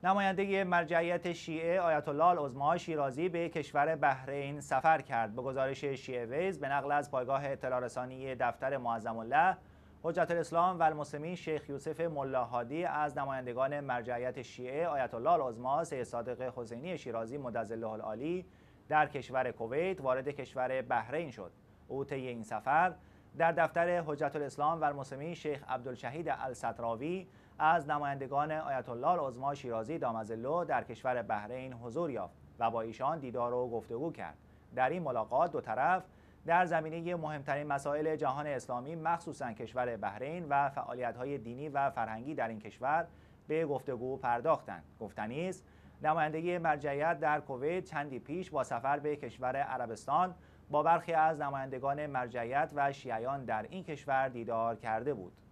نماینده مرجعیت شیعه آیت الله العظما شیرازی به کشور بحرین سفر کرد. به گزارش شیعه ویز به نقل از پایگاه اطلاع رسانی دفتر معظم الله، حجت الاسلام و المسلمین شیخ یوسف ملاهادی از نمایندگان مرجعیت شیعه آیت الله العظما سید صادق حسینی شیرازی مدظله العالی در کشور کویت وارد کشور بحرین شد. او طی این سفر در دفتر حجت الاسلام و المسلمین شیخ عبدالشهید الستراوی از نمایندگان آیت الله العظما شیرازی دامظله در کشور بحرین حضور یافت و با ایشان دیدار و گفتگو کرد. در این ملاقات دو طرف در زمینه مهمترین مسائل جهان اسلامی مخصوصاً کشور بحرین و فعالیت‌های دینی و فرهنگی در این کشور به گفتگو پرداختند. گفتنی است نمایندگی مرجعیت در کویت چندی پیش با سفر به کشور عربستان با برخی از نمایندگان مرجعیت و شیعیان در این کشور دیدار کرده بود.